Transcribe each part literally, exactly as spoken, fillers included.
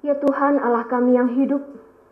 Ya Tuhan Allah kami yang hidup,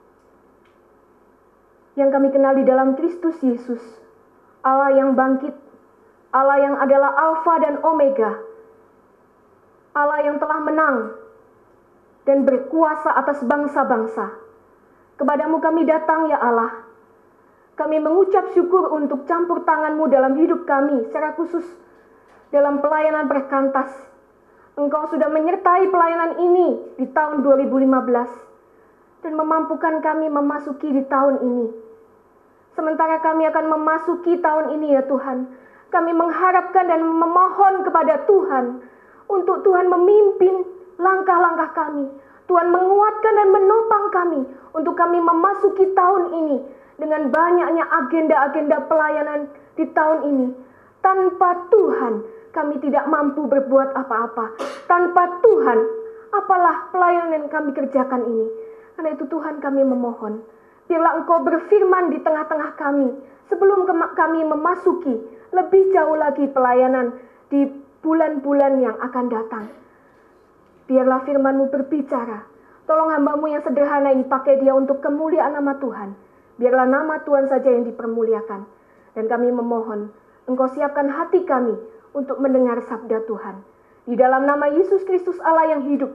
yang kami kenal di dalam Kristus Yesus, Allah yang bangkit, Allah yang adalah Alfa dan Omega, Allah yang telah menang dan berkuasa atas bangsa-bangsa. Kepadamu kami datang ya Allah. Kami mengucap syukur untuk campur tangan-Mu dalam hidup kami, secara khusus dalam pelayanan perkantas. Engkau sudah menyertai pelayanan ini di tahun dua ribu lima belas dan memampukan kami memasuki di tahun ini. Sementara kami akan memasuki tahun ini ya Tuhan, kami mengharapkan dan memohon kepada Tuhan untuk Tuhan memimpin langkah-langkah kami. Tuhan menguatkan dan menopang kami untuk kami memasuki tahun ini dengan banyaknya agenda-agenda pelayanan di tahun ini. Tanpa Tuhan kami tidak mampu berbuat apa-apa. Tanpa Tuhan, apalah pelayanan yang kami kerjakan ini. Karena itu Tuhan kami memohon, biarlah Engkau berfirman di tengah-tengah kami sebelum kami memasuki lebih jauh lagi pelayanan di bulan-bulan yang akan datang. Biarlah firman-Mu berbicara. Tolong hamba-Mu yang sederhana ini, pakai dia untuk kemuliaan nama Tuhan. Biarlah nama Tuhan saja yang dipermuliakan. Dan kami memohon, Engkau siapkan hati kami untuk mendengar sabda Tuhan. Di dalam nama Yesus Kristus Allah yang hidup,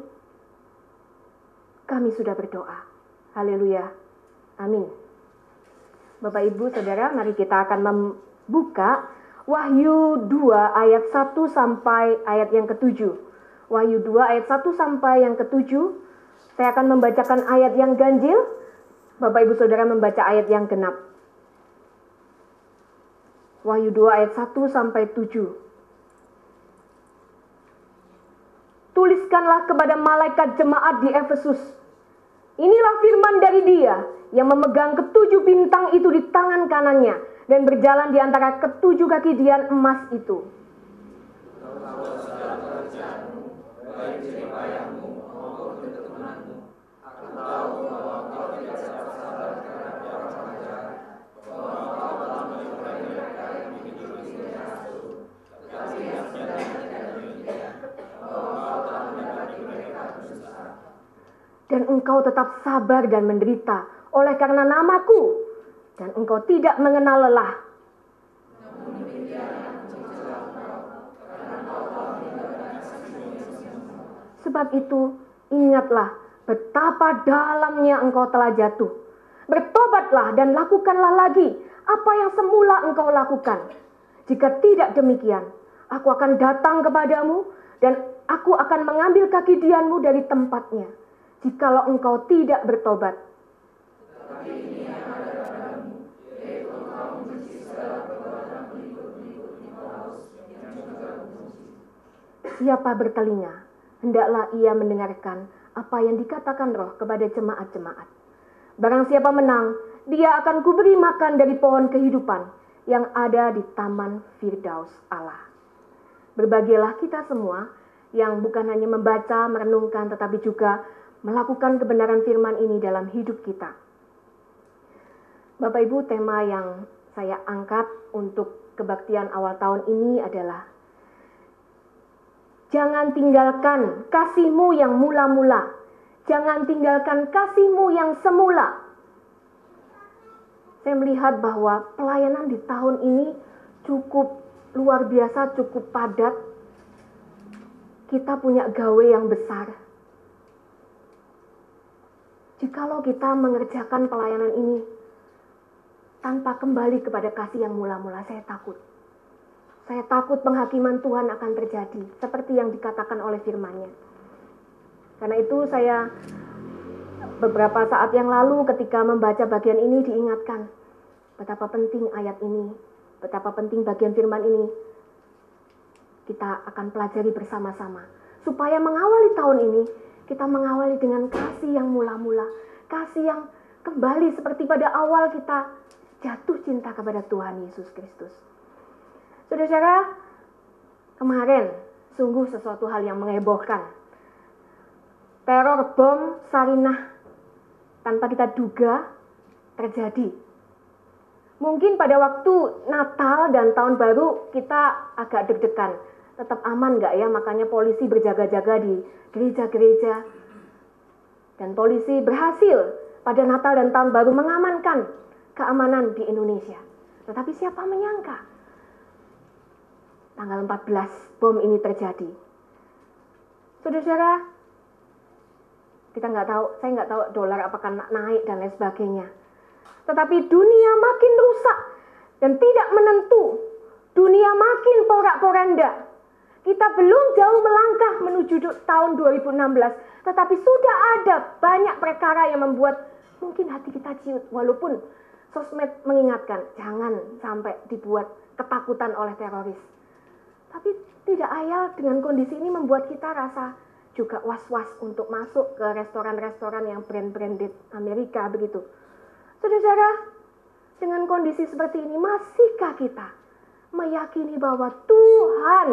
kami sudah berdoa. Haleluya. Amin. Bapak Ibu Saudara, mari kita akan membuka Wahyu dua ayat satu sampai ayat yang ketujuh. Wahyu dua ayat satu sampai yang ketujuh. Saya akan membacakan ayat yang ganjil. Bapak Ibu Saudara membaca ayat yang genap. Wahyu dua ayat satu sampai tujuh. Tuliskanlah kepada malaikat jemaat di Efesus. Inilah firman dari Dia yang memegang ketujuh bintang itu di tangan kanannya dan berjalan di antara ketujuh kaki dian emas itu. Dan engkau tetap sabar dan menderita oleh karena namaku, dan engkau tidak mengenal lelah. Sebab itu, ingatlah betapa dalamnya engkau telah jatuh. Bertobatlah dan lakukanlah lagi apa yang semula engkau lakukan. Jika tidak demikian, aku akan datang kepadamu dan aku akan mengambil kaki dianmu dari tempatnya, jikalau engkau tidak bertobat. Siapa bertelinga, hendaklah ia mendengarkan apa yang dikatakan Roh kepada jemaat-jemaat. Barang siapa menang, dia akan kuberi makan dari pohon kehidupan yang ada di taman Firdaus Allah. Berbahagialah kita semua yang bukan hanya membaca, merenungkan, tetapi juga melakukan kebenaran firman ini dalam hidup kita. Bapak Ibu, tema yang saya angkat untuk kebaktian awal tahun ini adalah jangan tinggalkan kasih-Mu yang mula-mula. Jangan tinggalkan kasih-Mu yang semula. Saya melihat bahwa pelayanan di tahun ini cukup luar biasa, cukup padat. Kita punya gawe yang besar. Jikalau kita mengerjakan pelayanan ini tanpa kembali kepada kasih yang mula-mula, saya takut. Saya takut penghakiman Tuhan akan terjadi, seperti yang dikatakan oleh firman-Nya. Karena itu saya beberapa saat yang lalu ketika membaca bagian ini diingatkan betapa penting ayat ini, betapa penting bagian firman ini. Kita akan pelajari bersama-sama. Supaya mengawali tahun ini, kita mengawali dengan kasih yang mula-mula. Kasih yang kembali seperti pada awal kita jatuh cinta kepada Tuhan Yesus Kristus. Saudara-saudara, kemarin sungguh sesuatu hal yang menghebohkan. Teror bom Sarinah tanpa kita duga terjadi. Mungkin pada waktu Natal dan Tahun Baru kita agak deg-degan. Tetap aman nggak ya? Makanya polisi berjaga-jaga di gereja-gereja. Dan polisi berhasil pada Natal dan Tahun Baru mengamankan keamanan di Indonesia. Tetapi siapa menyangka tanggal empat belas bom ini terjadi. Saudara-saudara, kita nggak tahu, saya nggak tahu dolar apakah naik dan lain sebagainya. Tetapi dunia makin rusak dan tidak menentu. Dunia makin porak-poranda. Kita belum jauh melangkah menuju tahun dua ribu enam belas, tetapi sudah ada banyak perkara yang membuat mungkin hati kita ciut, walaupun sosmed mengingatkan jangan sampai dibuat ketakutan oleh teroris. Tapi tidak ayal dengan kondisi ini membuat kita rasa juga was-was untuk masuk ke restoran-restoran yang brand-branded Amerika begitu. Saudara-saudara, dengan kondisi seperti ini masihkah kita meyakini bahwa Tuhan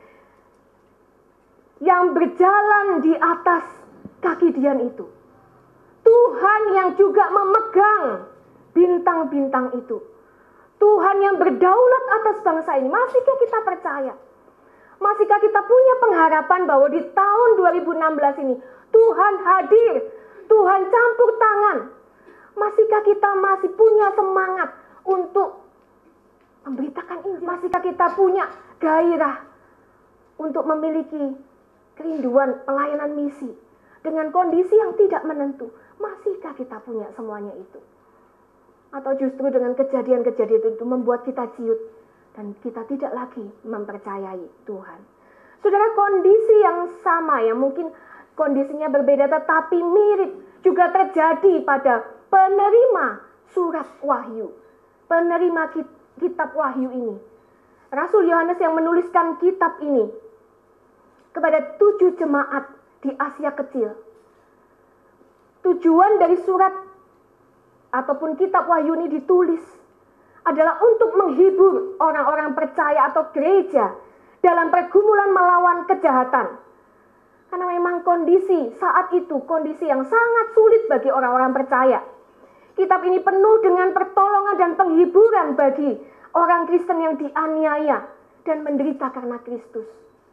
yang berjalan di atas kaki Dian itu, Tuhan yang juga memegang bintang-bintang itu, Tuhan yang berdaulat atas bangsa ini, masihkah kita percaya? Masihkah kita punya pengharapan bahwa di tahun dua ribu enam belas ini Tuhan hadir, Tuhan campur tangan? Masihkah kita masih punya semangat untuk memberitakan Injil? Masihkah kita punya gairah untuk memiliki kerinduan pelayanan misi dengan kondisi yang tidak menentu? Masihkah kita punya semuanya itu? Atau justru dengan kejadian-kejadian itu membuat kita ciut dan kita tidak lagi mempercayai Tuhan? Saudara, kondisi yang sama yang mungkin kondisinya berbeda tetapi mirip juga terjadi pada penerima surat Wahyu, penerima kitab Wahyu ini. Rasul Yohanes yang menuliskan kitab ini kepada tujuh jemaat di Asia Kecil. Tujuan dari surat ataupun kitab Wahyu ini ditulis adalah untuk menghibur orang-orang percaya atau gereja dalam pergumulan melawan kejahatan. Karena memang kondisi saat itu kondisi yang sangat sulit bagi orang-orang percaya. Kitab ini penuh dengan pertolongan dan penghiburan bagi orang Kristen yang dianiaya dan menderita karena Kristus.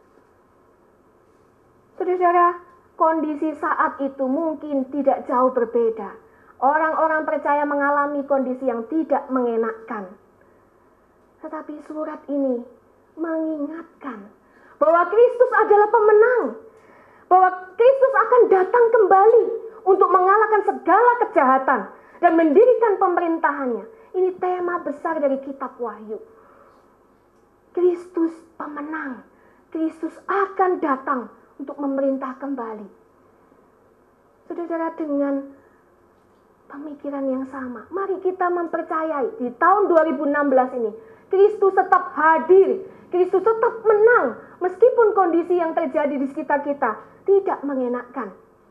Saudara, kondisi saat itu mungkin tidak jauh berbeda. Orang-orang percaya mengalami kondisi yang tidak mengenakkan. Tetapi surat ini mengingatkan bahwa Kristus adalah pemenang. Bahwa Kristus akan datang kembali untuk mengalahkan segala kejahatan dan mendirikan pemerintahannya. Ini tema besar dari kitab Wahyu. Kristus pemenang. Kristus akan datang untuk memerintah kembali. Saudara, dengan pemikiran yang sama, mari kita mempercayai di tahun dua ribu enam belas ini Kristus tetap hadir, Kristus tetap menang meskipun kondisi yang terjadi di sekitar kita tidak mengenakkan.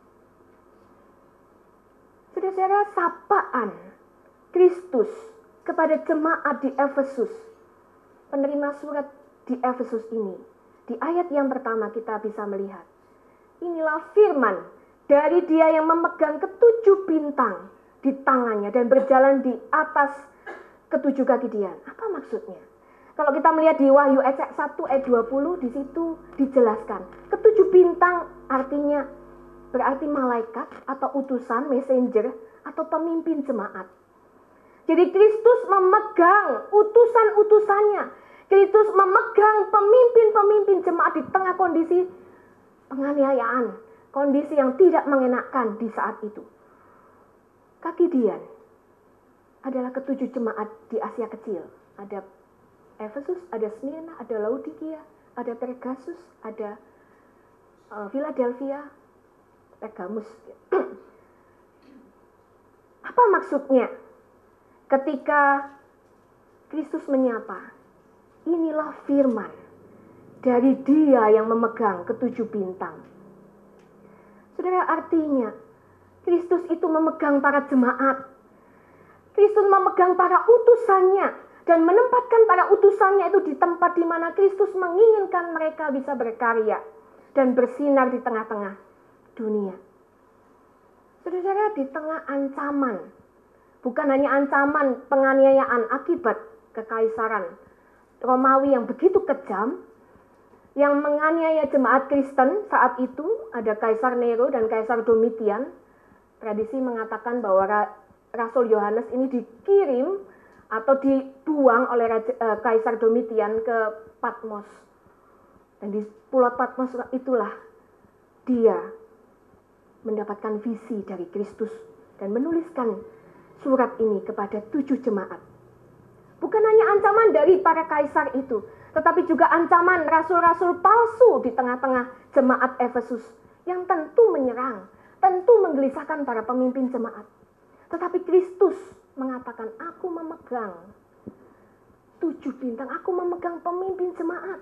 Saudara-saudara, sapaan Kristus kepada jemaat di Efesus, penerima surat di Efesus ini, di ayat yang pertama kita bisa melihat, inilah firman dari Dia yang memegang ketujuh bintang di tangannya dan berjalan di atas ketujuh kaki Dian. Apa maksudnya? Kalau kita melihat di Wahyu ayat satu ayat dua puluh, di situ dijelaskan ketujuh bintang artinya berarti malaikat atau utusan, messenger atau pemimpin jemaat. Jadi Kristus memegang utusan-utusannya. Kristus memegang pemimpin-pemimpin jemaat di tengah kondisi penganiayaan, kondisi yang tidak mengenakkan di saat itu. Kaki Dian adalah ketujuh jemaat di Asia Kecil. Ada Efesus, ada Smyrna, ada Laodikia, ada Pergamus, ada uh, Philadelphia, Pergamus. Apa maksudnya ketika Kristus menyapa? Inilah firman dari Dia yang memegang ketujuh bintang. Saudara, artinya Kristus itu memegang para jemaat. Kristus memegang para utusannya dan menempatkan para utusannya itu di tempat di mana Kristus menginginkan mereka bisa berkarya dan bersinar di tengah-tengah dunia. Saudara, di tengah ancaman, bukan hanya ancaman penganiayaan akibat kekaisaran Romawi yang begitu kejam, yang menganiaya jemaat Kristen saat itu, ada Kaisar Nero dan Kaisar Domitian, tradisi mengatakan bahwa Rasul Yohanes ini dikirim atau dibuang oleh Raja, uh, Kaisar Domitian ke Patmos. Dan di Pulau Patmos itulah dia mendapatkan visi dari Kristus dan menuliskan surat ini kepada tujuh jemaat. Bukan hanya ancaman dari para kaisar itu, tetapi juga ancaman rasul-rasul palsu di tengah-tengah jemaat Efesus yang tentu menyerang, tentu menggelisahkan para pemimpin jemaat. Tetapi Kristus mengatakan, aku memegang tujuh bintang, aku memegang pemimpin jemaat.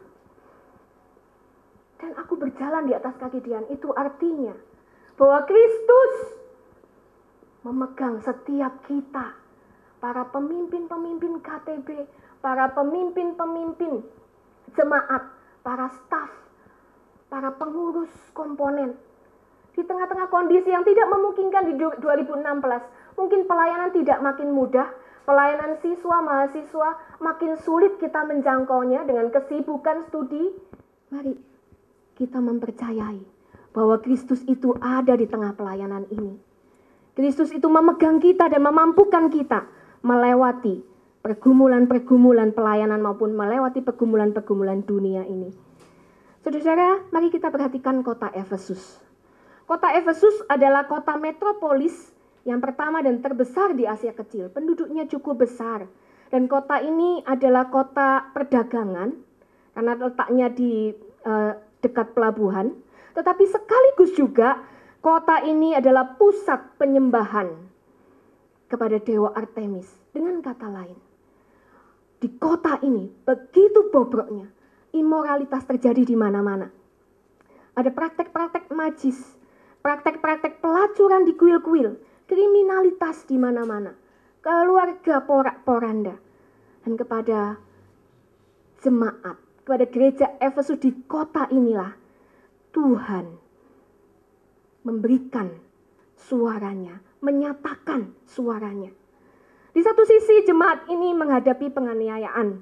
Dan aku berjalan di atas kaki Dian. Itu artinya bahwa Kristus memegang setiap kita, para pemimpin-pemimpin K T B, para pemimpin-pemimpin jemaat, para staf, para pengurus komponen. Di tengah-tengah kondisi yang tidak memungkinkan di dua ribu enam belas, mungkin pelayanan tidak makin mudah, pelayanan siswa, mahasiswa makin sulit kita menjangkaunya dengan kesibukan studi. Mari kita mempercayai bahwa Kristus itu ada di tengah pelayanan ini. Kristus itu memegang kita dan memampukan kita melewati pergumulan-pergumulan pelayanan maupun melewati pergumulan-pergumulan dunia ini. Saudara-saudara, mari kita perhatikan kota Efesus. Kota Efesus adalah kota metropolis yang pertama dan terbesar di Asia Kecil. Penduduknya cukup besar. Dan kota ini adalah kota perdagangan karena letaknya di eh, dekat pelabuhan. Tetapi sekaligus juga kota ini adalah pusat penyembahan kepada dewa Artemis. Dengan kata lain, di kota ini begitu bobroknya, imoralitas terjadi di mana-mana. Ada praktek-praktek majis, praktek-praktek pelacuran di kuil-kuil, kriminalitas di mana-mana, keluarga porak-poranda. Dan kepada jemaat, kepada gereja Efesus di kota inilah Tuhan memberikan suaranya, menyatakan suaranya. Di satu sisi jemaat ini menghadapi penganiayaan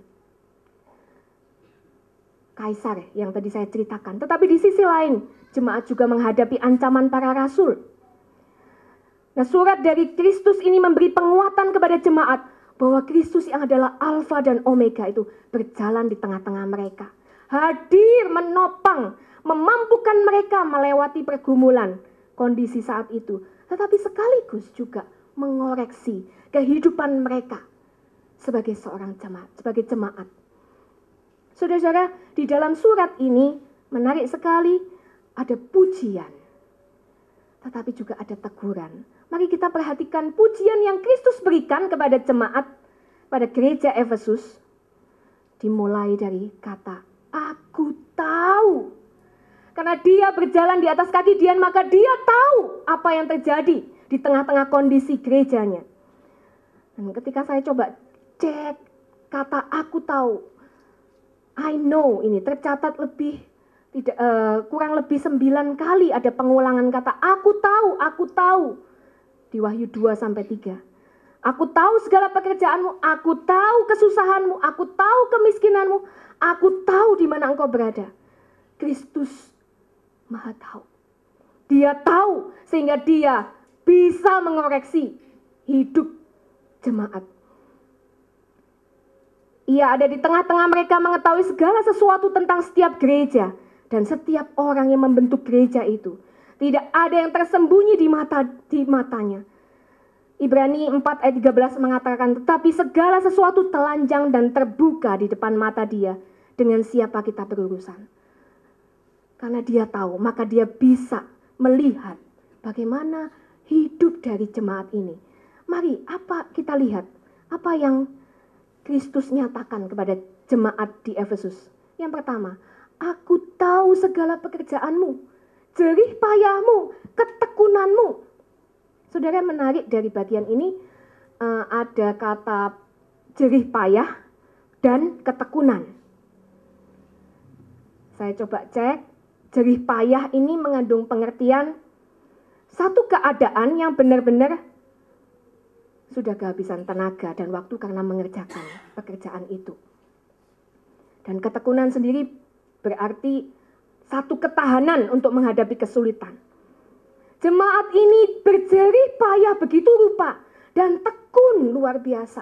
kaisar yang tadi saya ceritakan. Tetapi di sisi lain jemaat juga menghadapi ancaman para rasul. Nah, surat dari Kristus ini memberi penguatan kepada jemaat bahwa Kristus yang adalah Alfa dan Omega itu berjalan di tengah-tengah mereka. Hadir menopang, memampukan mereka melewati pergumulan kondisi saat itu. Tetapi sekaligus juga mengoreksi kehidupan mereka sebagai seorang jemaat, sebagai jemaat. Saudara-saudara, di dalam surat ini menarik sekali ada pujian, tetapi juga ada teguran. Mari kita perhatikan pujian yang Kristus berikan kepada jemaat pada gereja Efesus. Dimulai dari kata, aku tahu. Karena dia berjalan di atas kaki Dian, maka dia tahu apa yang terjadi di tengah-tengah kondisi gerejanya. Dan ketika saya coba cek kata aku tahu, I know ini tercatat lebih tidak uh, kurang lebih sembilan kali ada pengulangan kata aku tahu, aku tahu di Wahyu dua sampai tiga. Aku tahu segala pekerjaanmu, aku tahu kesusahanmu, aku tahu kemiskinanmu, aku tahu di mana engkau berada. Kristus Maha tahu. Dia tahu sehingga dia bisa mengoreksi hidup jemaat. Ia ada di tengah-tengah mereka mengetahui segala sesuatu tentang setiap gereja dan setiap orang yang membentuk gereja itu. Tidak ada yang tersembunyi di mata di matanya. Ibrani empat ayat tiga belas mengatakan, tetapi segala sesuatu telanjang dan terbuka di depan mata dia dengan siapa kita berurusan. Karena dia tahu, maka dia bisa melihat bagaimana hidup dari jemaat ini. Mari, apa kita lihat? Apa yang Kristus nyatakan kepada jemaat di Efesus? Yang pertama, aku tahu segala pekerjaanmu, jerih payahmu, ketekunanmu. Saudara, menarik dari bagian ini uh, ada kata jerih payah dan ketekunan. Saya coba cek. Jerih payah ini mengandung pengertian satu keadaan yang benar-benar sudah kehabisan tenaga dan waktu karena mengerjakan pekerjaan itu. Dan ketekunan sendiri berarti satu ketahanan untuk menghadapi kesulitan. Jemaat ini berjerih payah begitu rupa dan tekun luar biasa.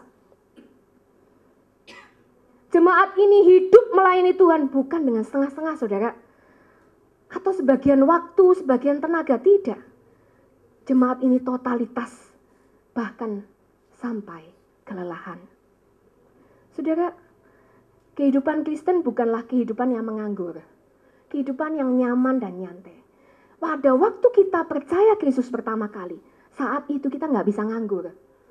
Jemaat ini hidup melayani Tuhan bukan dengan setengah-setengah, saudara. Atau sebagian waktu, sebagian tenaga, tidak. Jemaat ini totalitas, bahkan sampai kelelahan. Saudara, kehidupan Kristen bukanlah kehidupan yang menganggur. Kehidupan yang nyaman dan nyantai. Pada waktu kita percaya Kristus pertama kali, saat itu kita nggak bisa nganggur.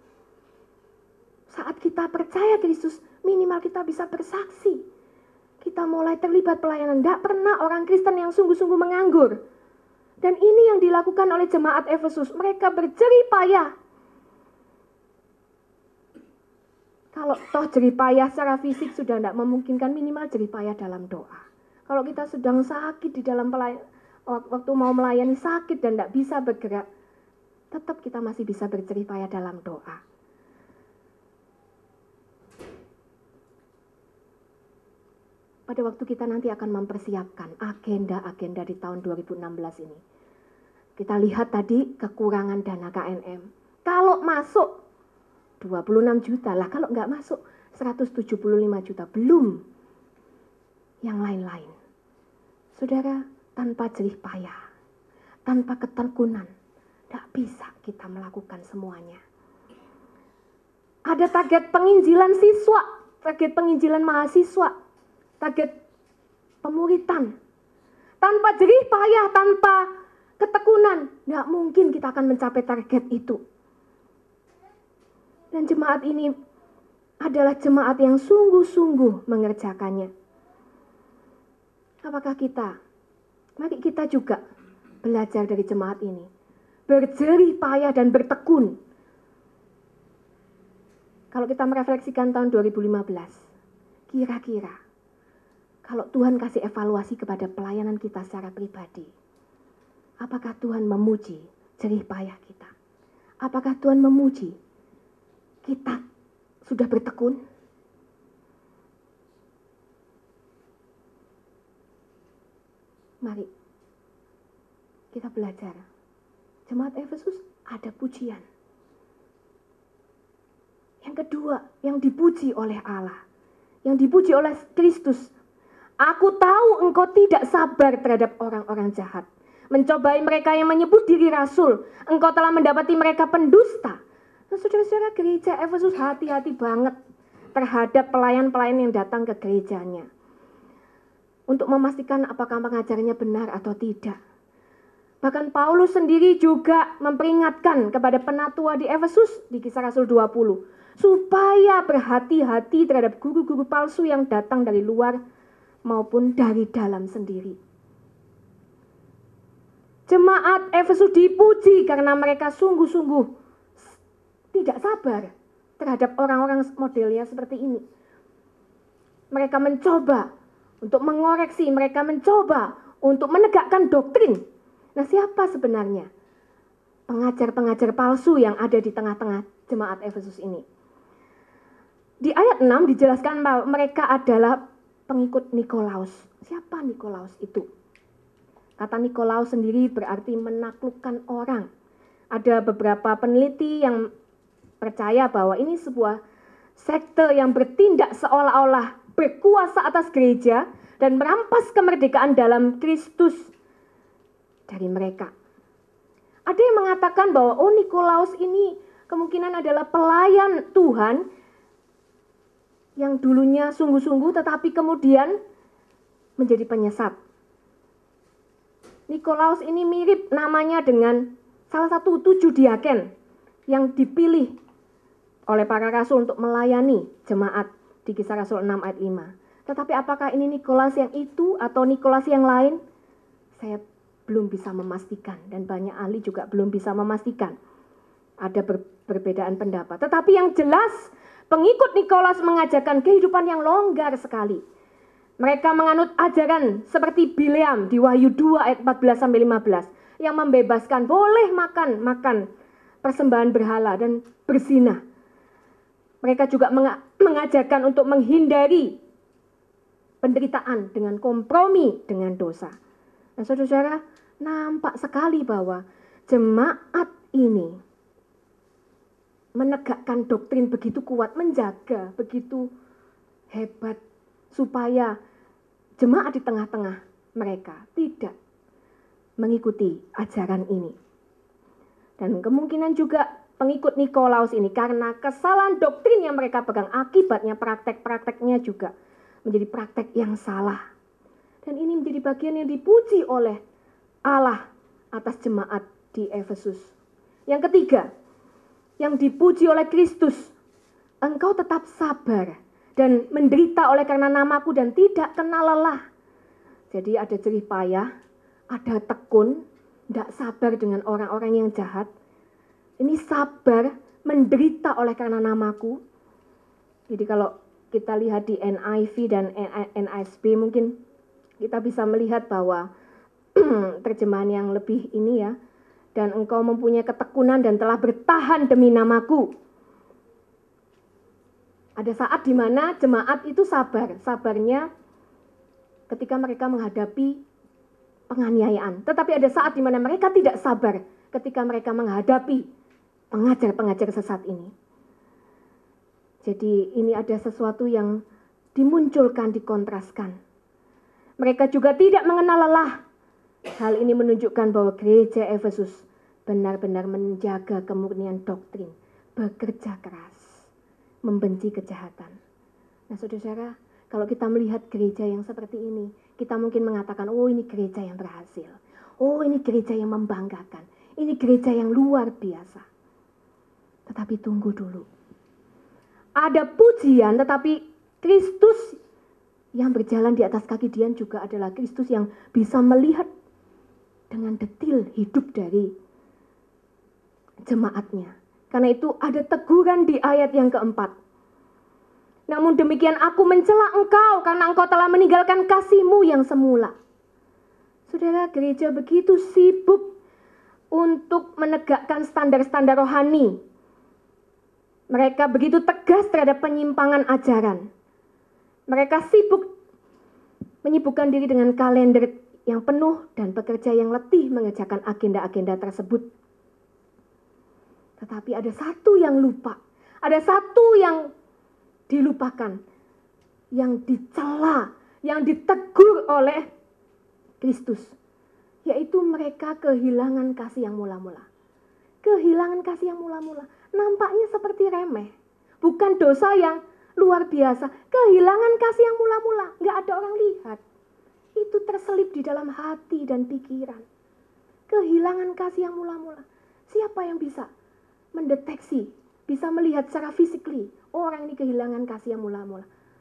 Saat kita percaya Kristus, minimal kita bisa bersaksi. Kita mulai terlibat pelayanan. Tidak pernah orang Kristen yang sungguh-sungguh menganggur. Dan ini yang dilakukan oleh jemaat Efesus. Mereka berjerih payah. Kalau toh jerih payah secara fisik sudah tidak memungkinkan, minimal jerih payah dalam doa. Kalau kita sedang sakit di dalam pelayanan, waktu mau melayani sakit dan tidak bisa bergerak, tetap kita masih bisa berjerih payah dalam doa. Pada waktu kita nanti akan mempersiapkan agenda-agenda di tahun dua ribu enam belas ini. Kita lihat tadi kekurangan dana K N M. Kalau masuk dua puluh enam juta lah, kalau nggak masuk seratus tujuh puluh lima juta, belum yang lain-lain. Saudara, tanpa jerih payah, tanpa ketekunan, tidak bisa kita melakukan semuanya. Ada target penginjilan siswa, target penginjilan mahasiswa, target pemuritan. Tanpa jerih payah, tanpa ketekunan, tidak mungkin kita akan mencapai target itu. Dan jemaat ini adalah jemaat yang sungguh-sungguh mengerjakannya. Apakah kita? Mari kita juga belajar dari jemaat ini. Berjerih payah dan bertekun. Kalau kita merefleksikan tahun dua ribu lima belas, kira-kira kalau Tuhan kasih evaluasi kepada pelayanan kita secara pribadi, apakah Tuhan memuji jerih payah kita? Apakah Tuhan memuji kita sudah bertekun? Mari kita belajar. Jemaat Efesus ada pujian. Yang kedua, yang dipuji oleh Allah, yang dipuji oleh Kristus. Aku tahu engkau tidak sabar terhadap orang-orang jahat, mencobai mereka yang menyebut diri rasul. Engkau telah mendapati mereka pendusta. Nah, saudara-saudara, gereja Efesus hati-hati banget terhadap pelayan-pelayan yang datang ke gerejanya, untuk memastikan apakah pengajarannya benar atau tidak. Bahkan Paulus sendiri juga memperingatkan kepada penatua di Efesus di Kisah Rasul dua puluh, supaya berhati-hati terhadap guru-guru palsu yang datang dari luar maupun dari dalam sendiri. Jemaat Efesus dipuji karena mereka sungguh-sungguh tidak sabar terhadap orang-orang modelnya seperti ini. Mereka mencoba untuk mengoreksi, mereka mencoba untuk menegakkan doktrin. Nah, siapa sebenarnya pengajar-pengajar palsu yang ada di tengah-tengah jemaat Efesus ini? Di ayat enam dijelaskan bahwa mereka adalah pengikut Nikolaus. Siapa Nikolaus itu? Kata Nikolaus sendiri berarti menaklukkan orang. Ada beberapa peneliti yang percaya bahwa ini sebuah sekte yang bertindak seolah-olah berkuasa atas gereja dan merampas kemerdekaan dalam Kristus dari mereka. Ada yang mengatakan bahwa oh, Nikolaus ini kemungkinan adalah pelayan Tuhan yang dulunya sungguh-sungguh tetapi kemudian menjadi penyesat. Nikolaus ini mirip namanya dengan salah satu tujuh diaken yang dipilih oleh para rasul untuk melayani jemaat di Kisah Rasul enam ayat lima. Tetapi apakah ini Nikolaus yang itu atau Nikolaus yang lain? Saya belum bisa memastikan dan banyak ahli juga belum bisa memastikan. Ada ber, perbedaan pendapat. Tetapi yang jelas pengikut Nikolaus mengajarkan kehidupan yang longgar sekali. Mereka menganut ajaran seperti Bileam di Wahyu dua ayat empat belas sampai lima belas yang membebaskan boleh makan makan persembahan berhala dan berzina. Mereka juga mengajarkan untuk menghindari penderitaan dengan kompromi dengan dosa. Nah, saudara-saudara, nampak sekali bahwa jemaat ini menegakkan doktrin begitu kuat, menjaga begitu hebat, supaya jemaat di tengah-tengah mereka tidak mengikuti ajaran ini. Dan kemungkinan juga pengikut Nikolaus ini karena kesalahan doktrin yang mereka pegang, akibatnya praktek-prakteknya juga menjadi praktek yang salah. Dan ini menjadi bagian yang dipuji oleh Allah atas jemaat di Efesus. Yang ketiga, yang dipuji oleh Kristus, engkau tetap sabar dan menderita oleh karena namaku dan tidak kenal lelah. Jadi ada jerih payah, ada tekun, tidak sabar dengan orang-orang yang jahat. Ini sabar, menderita oleh karena namaku. Jadi kalau kita lihat di N I V dan N A S B mungkin kita bisa melihat bahwa terjemahan yang lebih ini ya, dan engkau mempunyai ketekunan dan telah bertahan demi namaku. Ada saat di mana jemaat itu sabar, sabarnya ketika mereka menghadapi penganiayaan. Tetapi ada saat di mana mereka tidak sabar ketika mereka menghadapi pengajar-pengajar sesat ini. Jadi ini ada sesuatu yang dimunculkan, dikontraskan. Mereka juga tidak mengenal lelah. Hal ini menunjukkan bahwa gereja Efesus benar-benar menjaga kemurnian doktrin, bekerja keras, membenci kejahatan. Nah saudara-saudara, kalau kita melihat gereja yang seperti ini, kita mungkin mengatakan, oh ini gereja yang berhasil. Oh ini gereja yang membanggakan. Ini gereja yang luar biasa. Tetapi tunggu dulu. Ada pujian, tetapi Kristus yang berjalan di atas kaki dia juga adalah Kristus yang bisa melihat dengan detil hidup dari jemaatnya. Karena itu ada teguran di ayat yang keempat. Namun demikian aku mencela engkau karena engkau telah meninggalkan kasihmu yang semula. Saudara, gereja begitu sibuk untuk menegakkan standar-standar rohani. Mereka begitu tegas terhadap penyimpangan ajaran. Mereka sibuk menyibukkan diri dengan kalender yang penuh dan pekerja yang letih mengerjakan agenda-agenda tersebut. Tetapi ada satu yang lupa, ada satu yang dilupakan, yang dicela, yang ditegur oleh Kristus, yaitu mereka kehilangan kasih yang mula-mula. Kehilangan kasih yang mula-mula, nampaknya seperti remeh, bukan dosa yang luar biasa. Kehilangan kasih yang mula-mula, nggak ada orang lihat. Itu terselip di dalam hati dan pikiran. Kehilangan kasih yang mula-mula. Siapa yang bisa mendeteksi, bisa melihat secara fisikly, oh, orang ini kehilangan kasih yang mula-mula?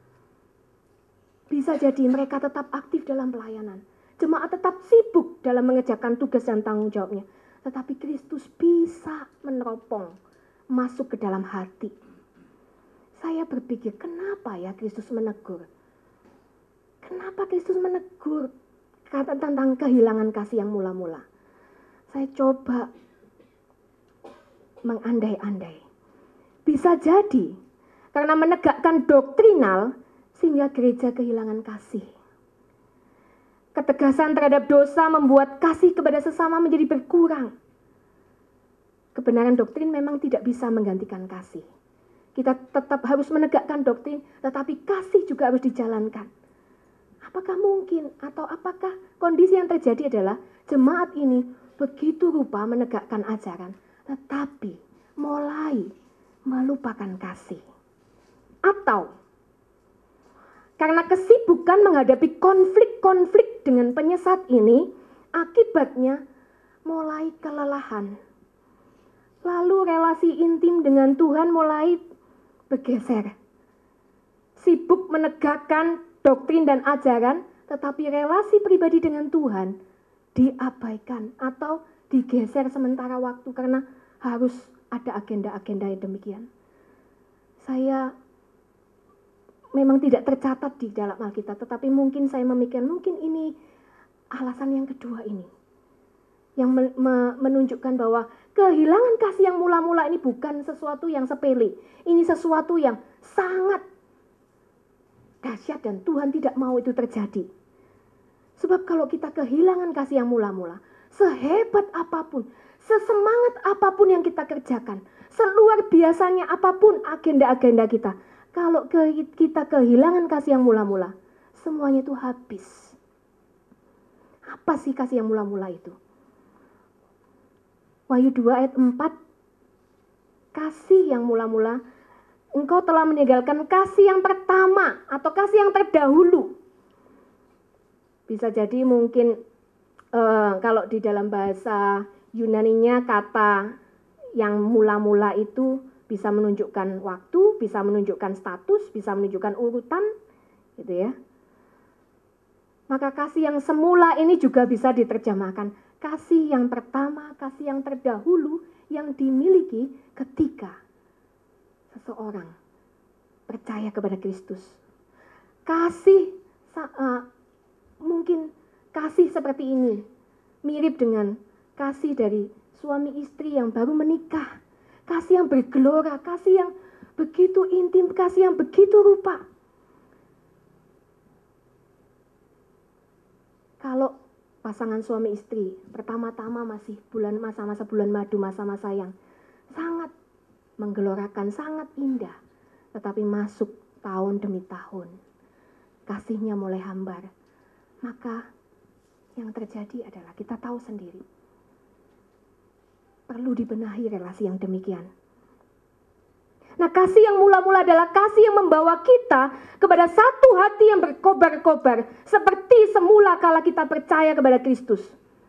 Bisa jadi mereka tetap aktif dalam pelayanan. Jemaat tetap sibuk dalam mengerjakan tugas dan tanggung jawabnya. Tetapi Kristus bisa meneropong, masuk ke dalam hati. Saya berpikir, kenapa ya Kristus menegur? Kenapa Kristus menegur kata tentang kehilangan kasih yang mula-mula? Saya coba mengandai-andai. Bisa jadi karena menegakkan doktrinal sehingga gereja kehilangan kasih. Ketegasan terhadap dosa membuat kasih kepada sesama menjadi berkurang. Kebenaran doktrin memang tidak bisa menggantikan kasih. Kita tetap harus menegakkan doktrin, tetapi kasih juga harus dijalankan. Apakah mungkin atau apakah kondisi yang terjadi adalah jemaat ini begitu rupa menegakkan ajaran, tetapi mulai melupakan kasih? Atau karena kesibukan menghadapi konflik-konflik dengan penyesat ini, akibatnya mulai kelelahan. Lalu relasi intim dengan Tuhan mulai bergeser. Sibuk menegakkan doktrin dan ajaran, tetapi relasi pribadi dengan Tuhan diabaikan atau digeser sementara waktu karena harus ada agenda-agenda yang demikian. Saya memang tidak tercatat di dalam Alkitab, tetapi mungkin saya memikirkan mungkin ini alasan yang kedua ini. Yang menunjukkan bahwa kehilangan kasih yang mula-mula ini bukan sesuatu yang sepele. Ini sesuatu yang sangat dahsyat dan Tuhan tidak mau itu terjadi. Sebab kalau kita kehilangan kasih yang mula-mula, sehebat apapun, Sesemangat apapun yang kita kerjakan, seluar biasanya apapun agenda-agenda kita, kalau ke, kita kehilangan kasih yang mula-mula, semuanya itu habis. Apa sih kasih yang mula-mula itu? Wahyu dua ayat empat, kasih yang mula-mula, engkau telah meninggalkan kasih yang pertama atau kasih yang terdahulu. Bisa jadi mungkin uh, kalau di dalam bahasa Yunaninya kata yang mula-mula itu bisa menunjukkan waktu, bisa menunjukkan status, bisa menunjukkan urutan, gitu ya. Maka kasih yang semula ini juga bisa diterjemahkan kasih yang pertama, kasih yang terdahulu yang dimiliki ketika seseorang percaya kepada Kristus. Kasih uh, mungkin kasih seperti ini mirip dengan kasih dari suami istri yang baru menikah, kasih yang bergelora, kasih yang begitu intim, kasih yang begitu rupa. Kalau pasangan suami istri pertama-tama masih bulan masa-masa bulan madu, masa-masa yang sangat menggelorakan, sangat indah, tetapi masuk tahun demi tahun, kasihnya mulai hambar, maka yang terjadi adalah kita tahu sendiri, perlu dibenahi relasi yang demikian. Nah, kasih yang mula-mula adalah kasih yang membawa kita kepada satu hati yang berkobar-kobar, seperti semula kala kita percaya kepada Kristus.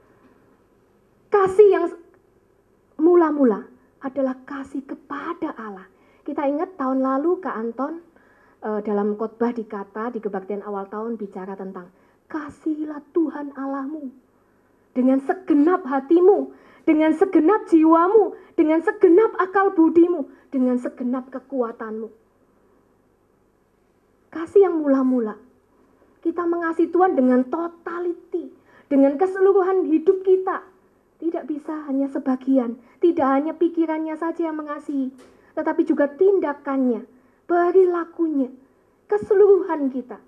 Kasih yang mula-mula adalah kasih kepada Allah. Kita ingat tahun lalu Kak Anton uh, dalam khotbah di Kata, di kebaktian awal tahun bicara tentang kasihilah Tuhan Allahmu dengan segenap hatimu, dengan segenap jiwamu, dengan segenap akal budimu, dengan segenap kekuatanmu. Kasih yang mula-mula. Kita mengasihi Tuhan dengan totality, dengan keseluruhan hidup kita. Tidak bisa hanya sebagian, tidak hanya pikirannya saja yang mengasihi, tetapi juga tindakannya, perilakunya, keseluruhan kita.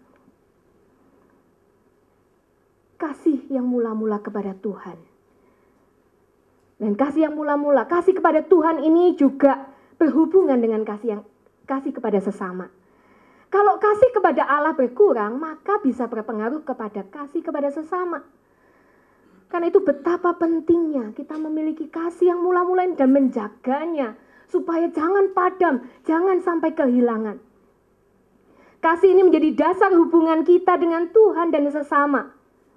Kasih yang mula-mula kepada Tuhan. Dan kasih yang mula-mula, kasih kepada Tuhan ini juga berhubungan dengan kasih yang kasih kepada sesama. Kalau kasih kepada Allah berkurang, maka bisa berpengaruh kepada kasih kepada sesama. Karena itu betapa pentingnya kita memiliki kasih yang mula-mula dan menjaganya, supaya jangan padam, jangan sampai kehilangan. Kasih ini menjadi dasar hubungan kita dengan Tuhan dan sesama.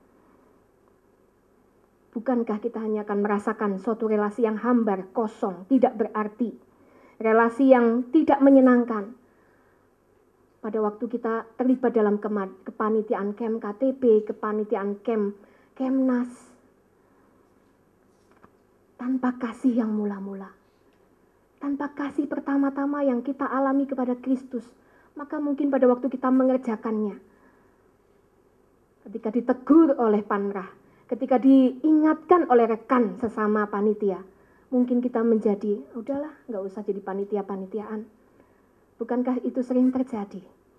Bukankah kita hanya akan merasakan suatu relasi yang hambar, kosong, tidak berarti. Relasi yang tidak menyenangkan. Pada waktu kita terlibat dalam kepanitiaan Kem K T P, kepanitiaan Kem Kemnas. Tanpa kasih yang mula-mula. Tanpa kasih pertama-tama yang kita alami kepada Kristus. Maka mungkin pada waktu kita mengerjakannya. Ketika ditegur oleh panrah, ketika diingatkan oleh rekan sesama panitia, mungkin kita menjadi, udahlah, nggak usah jadi panitia-panitiaan. Bukankah itu sering terjadi?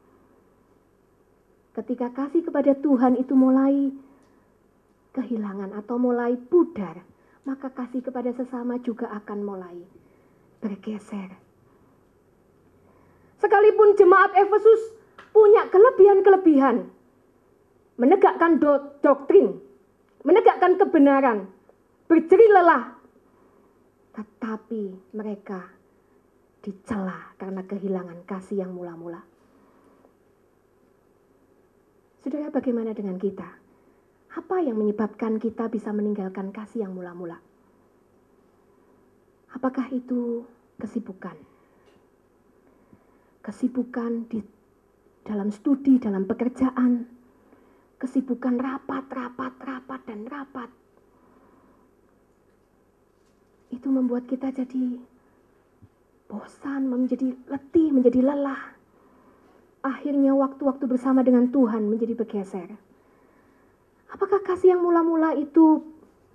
Ketika kasih kepada Tuhan itu mulai kehilangan atau mulai pudar, maka kasih kepada sesama juga akan mulai bergeser. Sekalipun jemaat Efesus punya kelebihan-kelebihan, menegakkan do- doktrin, menegakkan kebenaran, berjeri lelah, tetapi mereka dicela karena kehilangan kasih yang mula-mula. Saudara, bagaimana dengan kita? Apa yang menyebabkan kita bisa meninggalkan kasih yang mula-mula? Apakah itu kesibukan? Kesibukan di dalam studi, dalam pekerjaan, kesibukan rapat, rapat, rapat, dan rapat. Itu membuat kita jadi bosan, menjadi letih, menjadi lelah. Akhirnya waktu-waktu bersama dengan Tuhan menjadi bergeser. Apakah kasih yang mula-mula itu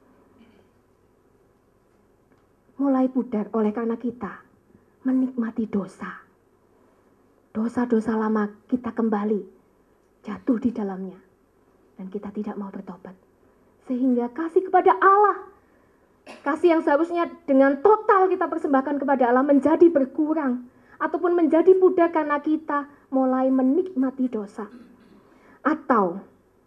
mulai pudar oleh karena kita menikmati dosa? Dosa-dosa lama kita kembali jatuh di dalamnya. Dan kita tidak mau bertobat. Sehingga kasih kepada Allah Kasih yang seharusnya dengan total kita persembahkan kepada Allah menjadi berkurang ataupun menjadi pudar karena kita mulai menikmati dosa. Atau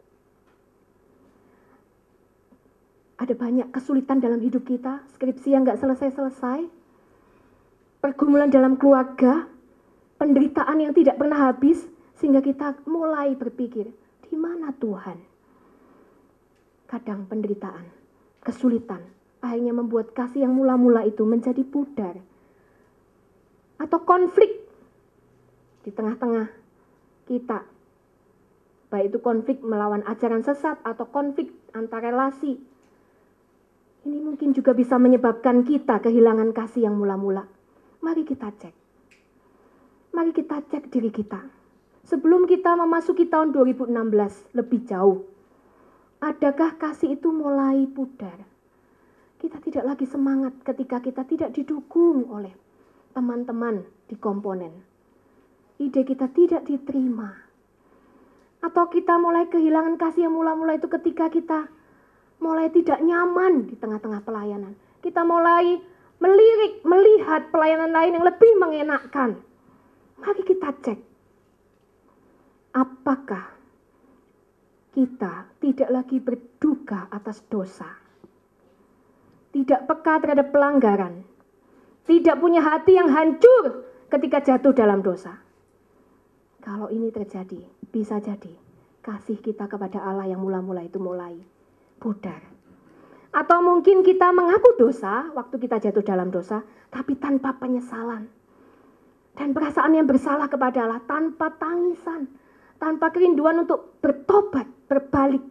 ada banyak kesulitan dalam hidup kita, skripsi yang gak selesai-selesai, pergumulan dalam keluarga, penderitaan yang tidak pernah habis, sehingga kita mulai berpikir, di mana Tuhan? Kadang penderitaan, kesulitan, akhirnya membuat kasih yang mula-mula itu menjadi pudar. Atau konflik di tengah-tengah kita, baik itu konflik melawan ajaran sesat atau konflik antar relasi. Ini mungkin juga bisa menyebabkan kita kehilangan kasih yang mula-mula. Mari kita cek. Mari kita cek diri kita. Sebelum kita memasuki tahun dua ribu enam belas lebih jauh, adakah kasih itu mulai pudar? Kita tidak lagi semangat ketika kita tidak didukung oleh teman-teman di komponen. Ide kita tidak diterima. Atau kita mulai kehilangan kasih yang mula-mula itu ketika kita mulai tidak nyaman di tengah-tengah pelayanan. Kita mulai melirik, melihat pelayanan lain yang lebih mengenakkan. Mari kita cek. Apakah kita tidak lagi berduka atas dosa? Tidak peka terhadap pelanggaran? Tidak punya hati yang hancur ketika jatuh dalam dosa? Kalau ini terjadi, bisa jadi kasih kita kepada Allah yang mula-mula itu mulai pudar. Atau mungkin kita mengaku dosa waktu kita jatuh dalam dosa, tapi tanpa penyesalan. Dan perasaan yang bersalah kepada Allah tanpa tangisan, tanpa kerinduan untuk bertobat, berbalik.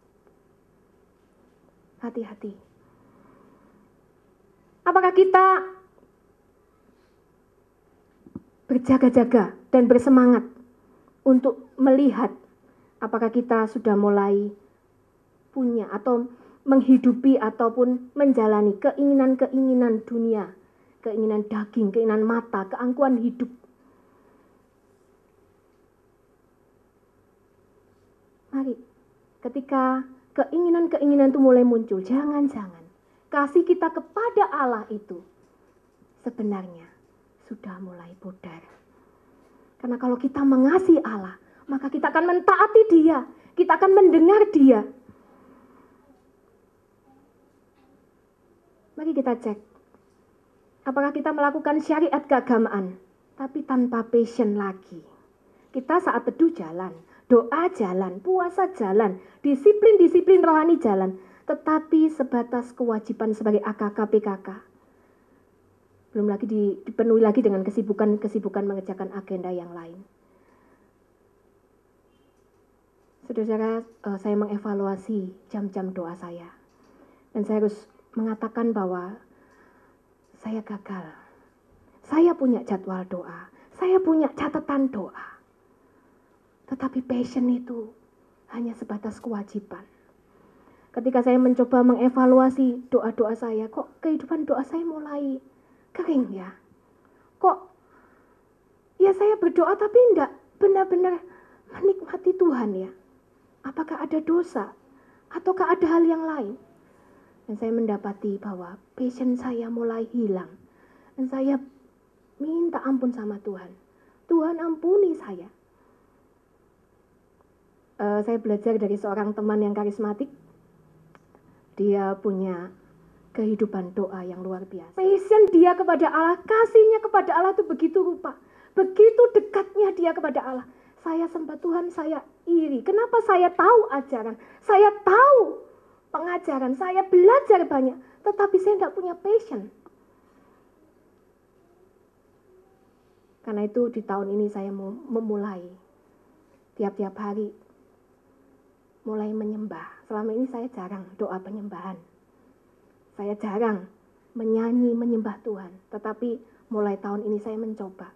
Hati-hati. Apakah kita berjaga-jaga dan bersemangat untuk melihat apakah kita sudah mulai punya atau menghidupi ataupun menjalani keinginan-keinginan dunia, keinginan daging, keinginan mata, keangkuhan hidup. Mari, ketika keinginan-keinginan itu mulai muncul, jangan-jangan kasih kita kepada Allah itu sebenarnya sudah mulai pudar. Karena kalau kita mengasihi Allah, maka kita akan mentaati Dia, kita akan mendengar Dia. Mari kita cek, apakah kita melakukan syariat keagamaan, tapi tanpa passion lagi. Kita saat teduh jalan, doa jalan, puasa jalan, disiplin-disiplin rohani jalan, tetapi sebatas kewajiban sebagai A K K P K K. Belum lagi dipenuhi lagi dengan kesibukan-kesibukan mengerjakan agenda yang lain. Saudara-saudara, saya mengevaluasi jam-jam doa saya. Dan saya harus mengatakan bahwa saya gagal. Saya punya jadwal doa, saya punya catatan doa. Tetapi passion itu hanya sebatas kewajiban. Ketika saya mencoba mengevaluasi doa-doa saya, kok kehidupan doa saya mulai kering ya? Kok ya saya berdoa tapi enggak benar-benar menikmati Tuhan ya? Apakah ada dosa? Ataukah ada hal yang lain? Dan saya mendapati bahwa passion saya mulai hilang. Dan saya minta ampun sama Tuhan. Tuhan ampuni saya. Uh, saya belajar dari seorang teman yang karismatik. Dia punya kehidupan doa yang luar biasa. Passion dia kepada Allah, kasihnya kepada Allah itu begitu rupa. Begitu dekatnya dia kepada Allah. Saya sembah Tuhan, saya iri. Kenapa saya tahu ajaran? Saya tahu pengajaran, saya belajar banyak, tetapi saya tidak punya passion. Karena itu di tahun ini saya mau memulai tiap-tiap hari mulai menyembah. Selama ini saya jarang doa penyembahan. Saya jarang menyanyi menyembah Tuhan, tetapi mulai tahun ini saya mencoba.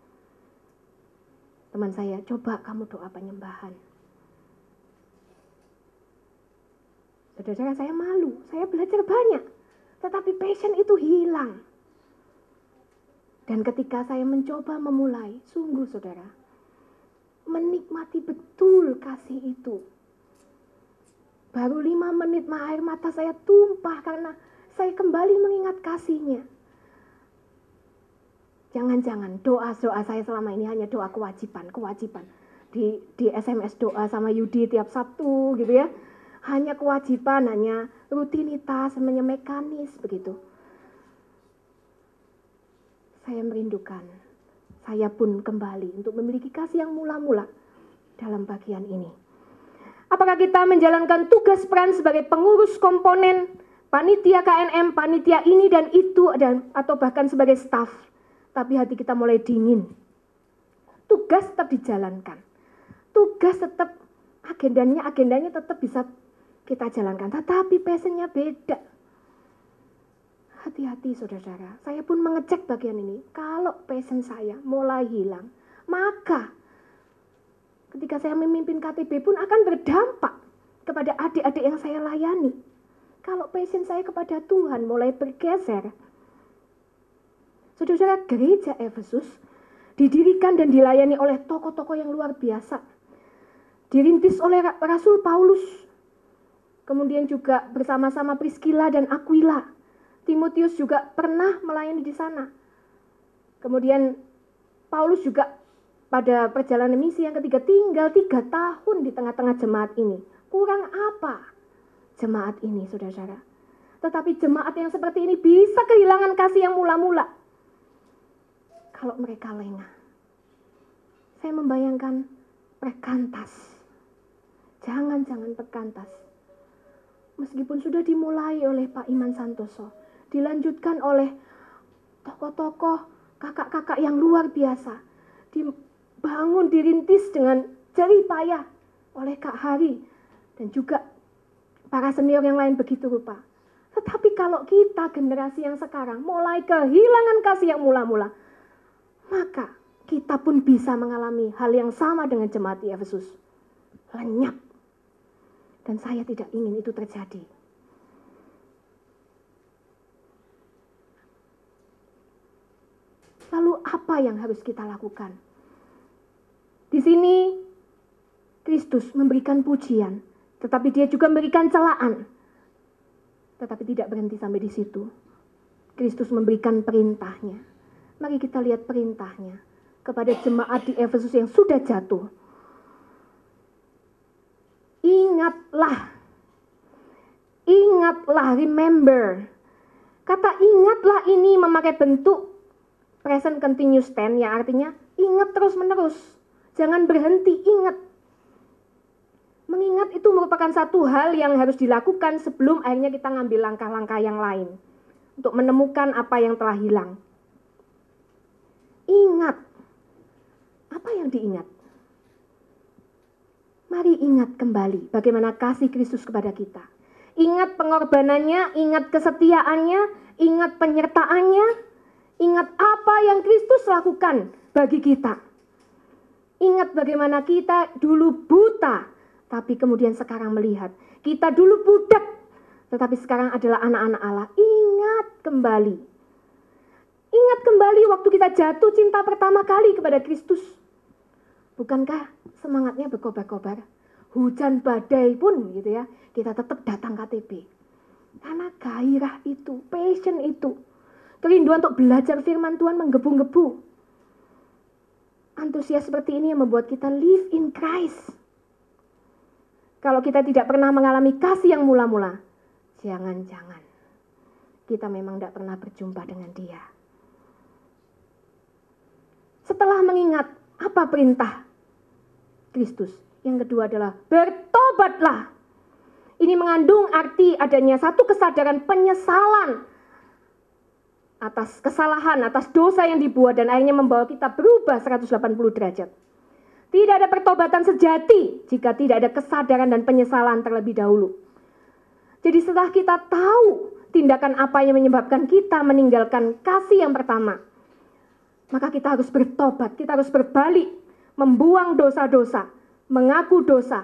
Teman saya, coba kamu doa penyembahan. Saudara-saudara, saya malu, saya belajar banyak, tetapi passion itu hilang. Dan ketika saya mencoba memulai, sungguh saudara, menikmati betul kasih itu. Baru lima menit air mata saya tumpah karena saya kembali mengingat kasih-Nya. Jangan-jangan doa-doa saya selama ini hanya doa kewajiban, kewajiban. Di, di S M S doa sama Yudi tiap Sabtu gitu ya. Hanya kewajiban, hanya rutinitas, hanya mekanis begitu. Saya merindukan, saya pun kembali untuk memiliki kasih yang mula-mula dalam bagian ini. Apakah kita menjalankan tugas peran sebagai pengurus komponen, panitia K N M, panitia ini dan itu, dan atau bahkan sebagai staf, tapi hati kita mulai dingin. Tugas tetap dijalankan. Tugas tetap, agendanya, agendanya tetap bisa kita jalankan. Tetapi passionnya beda. Hati-hati saudara-saudara. Saya pun mengecek bagian ini. Kalau passion saya mulai hilang, maka ketika saya memimpin K T B pun akan berdampak kepada adik-adik yang saya layani. Kalau passion saya kepada Tuhan mulai bergeser, saudara-saudara, gereja Efesus didirikan dan dilayani oleh tokoh-tokoh yang luar biasa. Dirintis oleh Rasul Paulus. Kemudian juga bersama-sama Priscilla dan Aquila. Timotius juga pernah melayani di sana. Kemudian Paulus juga pada perjalanan misi yang ketiga tinggal tiga tahun di tengah-tengah jemaat ini. Kurang apa jemaat ini, saudara-saudara? Tetapi jemaat yang seperti ini bisa kehilangan kasih yang mula-mula kalau mereka lengah. Saya membayangkan perkantas. Jangan-jangan perkantas. Meskipun sudah dimulai oleh Pak Iman Santoso, dilanjutkan oleh tokoh-tokoh, kakak-kakak yang luar biasa, dibangun, dirintis dengan jerih payah oleh Kak Hari, dan juga para senior yang lain begitu rupa. Tetapi kalau kita generasi yang sekarang mulai kehilangan kasih yang mula-mula, maka kita pun bisa mengalami hal yang sama dengan jemaat di Efesus. Lenyap. Dan saya tidak ingin itu terjadi. Lalu apa yang harus kita lakukan? Di sini Kristus memberikan pujian, tetapi dia juga memberikan celaan. Tetapi tidak berhenti sampai di situ. Kristus memberikan perintahnya. Mari kita lihat perintahnya kepada jemaat di Efesus yang sudah jatuh. Ingatlah. Ingatlah, remember. Kata ingatlah ini memakai bentuk present continuous tense, yang artinya ingat terus menerus. Jangan berhenti, ingat. Mengingat itu merupakan satu hal yang harus dilakukan sebelum akhirnya kita ngambil langkah-langkah yang lain. Untuk menemukan apa yang telah hilang. Ingat. Apa yang diingat? Mari ingat kembali bagaimana kasih Kristus kepada kita. Ingat pengorbanannya, ingat kesetiaannya, ingat penyertaannya, ingat apa yang Kristus lakukan bagi kita. Ingat bagaimana kita dulu buta, tapi kemudian sekarang melihat. Kita dulu budak, tetapi sekarang adalah anak-anak Allah. Ingat kembali. Ingat kembali waktu kita jatuh cinta pertama kali kepada Kristus. Bukankah semangatnya berkobar-kobar? Hujan badai pun gitu ya, kita tetap datang K T B. Karena gairah itu, passion itu, kerinduan untuk belajar firman Tuhan menggebu-gebu. Antusias seperti ini yang membuat kita live in Christ. Kalau kita tidak pernah mengalami kasih yang mula-mula, jangan-jangan kita memang tidak pernah berjumpa dengan Dia. Setelah mengingat apa perintah Kristus, yang kedua adalah bertobatlah. Ini mengandung arti adanya satu kesadaran penyesalan atas kesalahan, atas dosa yang dibuat, dan akhirnya membawa kita berubah seratus delapan puluh derajat. Tidak ada pertobatan sejati jika tidak ada kesadaran dan penyesalan terlebih dahulu. Jadi setelah kita tahu tindakan apa yang menyebabkan kita meninggalkan kasih yang pertama, maka kita harus bertobat, kita harus berbalik, membuang dosa-dosa, mengaku dosa.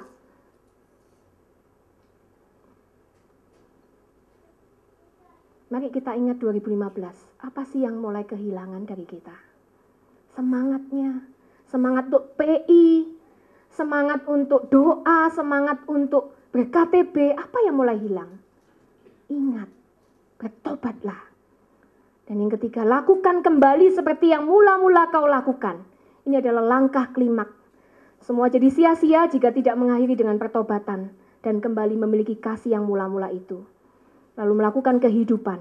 Mari kita ingat dua ribu lima belas, apa sih yang mulai kehilangan dari kita? Semangatnya, semangat untuk P I, semangat untuk doa, semangat untuk ber-K T B, apa yang mulai hilang? Ingat, bertobatlah. Dan yang ketiga, lakukan kembali seperti yang mula-mula kau lakukan. Ini adalah langkah klimak. Semua jadi sia-sia jika tidak mengakhiri dengan pertobatan dan kembali memiliki kasih yang mula-mula itu. Lalu melakukan kehidupan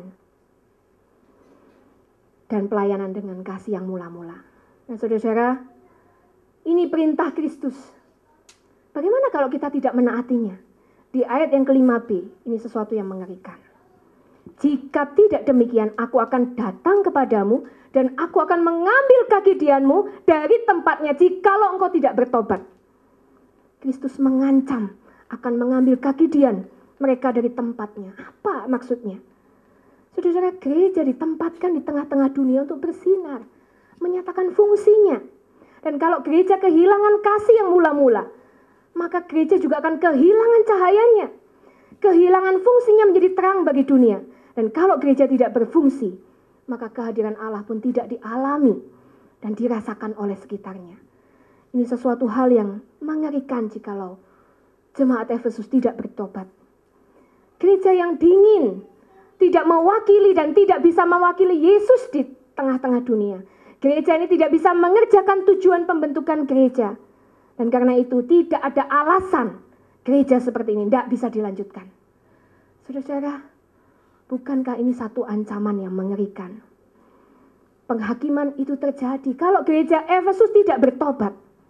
dan pelayanan dengan kasih yang mula-mula. Nah, saudara-saudara, ini perintah Kristus. Bagaimana kalau kita tidak menaatinya? Di ayat yang kelima B, ini sesuatu yang mengerikan. Jika tidak demikian, aku akan datang kepadamu dan aku akan mengambil kaki Dianmu dari tempatnya jikalau engkau tidak bertobat. Kristus mengancam akan mengambil kaki Dian mereka dari tempatnya. Apa maksudnya? Saudara-saudara, gereja ditempatkan di tengah-tengah dunia untuk bersinar, menyatakan fungsinya. Dan kalau gereja kehilangan kasih yang mula-mula, maka gereja juga akan kehilangan cahayanya. Kehilangan fungsinya menjadi terang bagi dunia. Dan kalau gereja tidak berfungsi, maka kehadiran Allah pun tidak dialami dan dirasakan oleh sekitarnya. Ini sesuatu hal yang mengerikan jikalau jemaat Efesus tidak bertobat. Gereja yang dingin, tidak mewakili dan tidak bisa mewakili Yesus di tengah-tengah dunia. Gereja ini tidak bisa mengerjakan tujuan pembentukan gereja. Dan karena itu tidak ada alasan gereja seperti ini tidak bisa dilanjutkan. Saudara-saudara, bukankah ini satu ancaman yang mengerikan? Penghakiman itu terjadi kalau gereja Efesus tidak bertobat.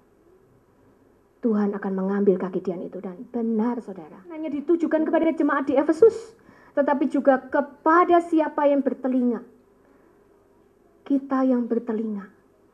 Tuhan akan mengambil kaki Dian itu. Dan benar saudara, hanya ditujukan kepada jemaat di Efesus, tetapi juga kepada siapa yang bertelinga. Kita yang bertelinga,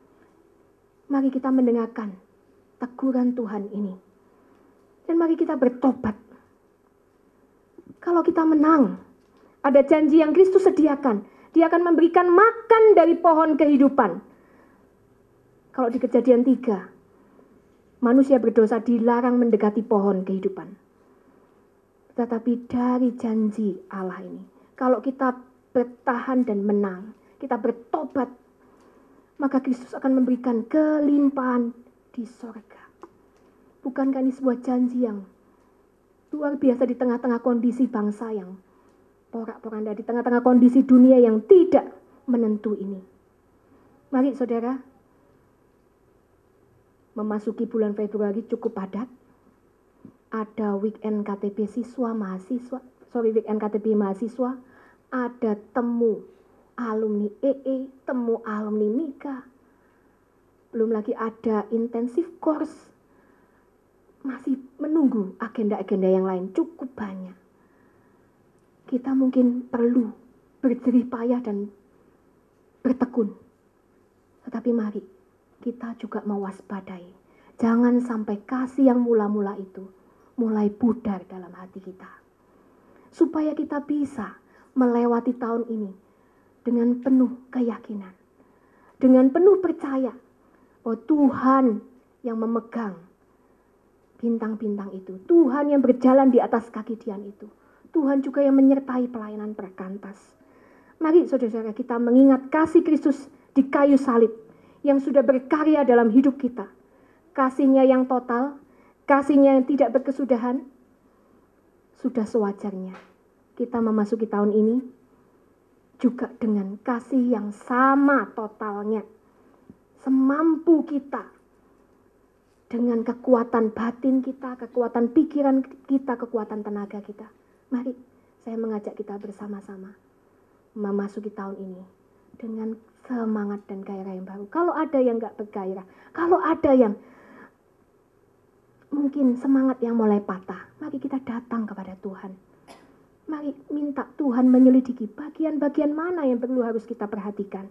mari kita mendengarkan teguran Tuhan ini. Dan mari kita bertobat. Kalau kita menang, ada janji yang Kristus sediakan. Dia akan memberikan makan dari pohon kehidupan. Kalau di Kejadian tiga, manusia berdosa dilarang mendekati pohon kehidupan. Tetapi dari janji Allah ini, kalau kita bertahan dan menang, kita bertobat, maka Kristus akan memberikan kelimpahan di sorga. Bukankah ini sebuah janji yang luar biasa di tengah-tengah kondisi bangsa yang porak-poranda, di tengah-tengah kondisi dunia yang tidak menentu ini. Mari saudara, memasuki bulan Februari cukup padat. Ada weekend K T P siswa mahasiswa, sorry weekend K T P mahasiswa, ada temu alumni E E, temu alumni Mika, belum lagi ada intensif course, masih menunggu agenda-agenda yang lain cukup banyak. Kita mungkin perlu berjerih payah dan bertekun, tetapi mari kita juga mewaspadai, jangan sampai kasih yang mula-mula itu mulai pudar dalam hati kita, supaya kita bisa melewati tahun ini dengan penuh keyakinan, dengan penuh percaya bahwa Tuhan yang memegang bintang-bintang itu, Tuhan yang berjalan di atas kaki Dian itu, Tuhan juga yang menyertai pelayanan perkantas. Mari saudara-saudara kita mengingat kasih Kristus di kayu salib yang sudah berkarya dalam hidup kita. Kasihnya yang total, kasihnya yang tidak berkesudahan, sudah sewajarnya kita memasuki tahun ini juga dengan kasih yang sama totalnya, semampu kita, dengan kekuatan batin kita, kekuatan pikiran kita, kekuatan tenaga kita. Mari saya mengajak kita bersama-sama memasuki tahun ini dengan semangat dan gairah yang baru. Kalau ada yang gak bergairah, kalau ada yang mungkin semangat yang mulai patah, mari kita datang kepada Tuhan. Mari minta Tuhan menyelidiki bagian-bagian mana yang perlu harus kita perhatikan.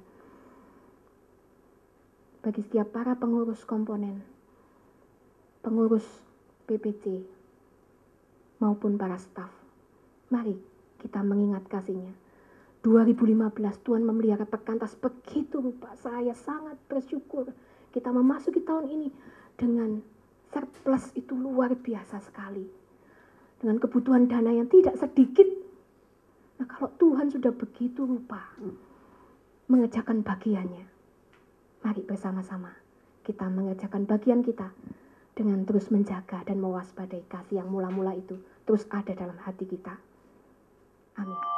Bagi setiap para pengurus komponen, pengurus P P C, maupun para staf, mari kita mengingat kasih-Nya. dua ribu lima belas Tuhan memelihara perkantas begitu rupa. Saya sangat bersyukur kita memasuki tahun ini dengan surplus itu luar biasa sekali. Dengan kebutuhan dana yang tidak sedikit. Nah, kalau Tuhan sudah begitu rupa mengerjakan bagiannya, mari bersama-sama kita mengerjakan bagian kita dengan terus menjaga dan mewaspadai kasih yang mula-mula itu terus ada dalam hati kita. Amin.